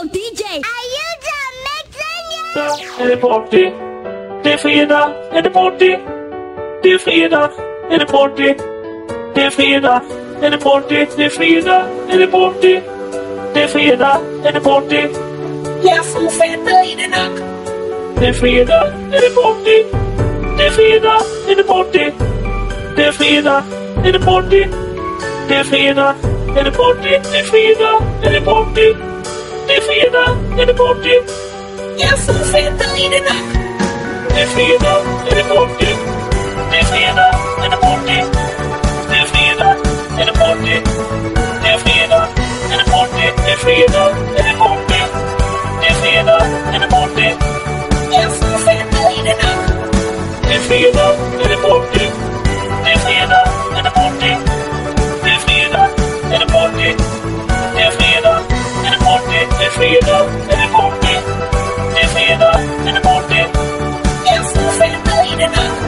DJ. Are you done mixing? Är det party? Det är fredag, är det party? Det är fredag, är det party? Det är fredag, är det party? Det är fredag, är det party? Det är fredag, är det party? Jag får feta i den nack. Det är fredag, är det party? Det är fredag, är det party? Det är fredag, är det party? Det är fredag, är det party? Det är fredag, är det party? Det är fredag, är det party? Jag får feta i den nack. Det är fredag, är det party? Det är fredag, är det party? Det är fredag, är det party? Det är fredag, är det party? Det är fredag, är det party? Det är fredag, är det party? Jag får feta i den nack. Det är fredag, är det party? Det är fredag, är det party? Det är fredag, är det party? Det är fredag, är det party? Det är fredag, är det party? Det är fredag, är det party? Jag får feta i den nack.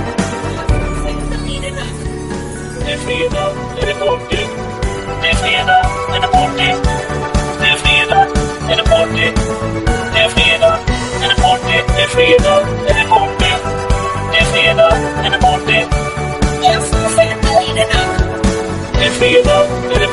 Det är fredag, är det party? Det är fredag, är det party? Det är fredag, är det party? Det är fredag, är det party? Det är fredag, är det party? Det är fredag, är det party? Jag får feta i den nack. Det är fredag, är det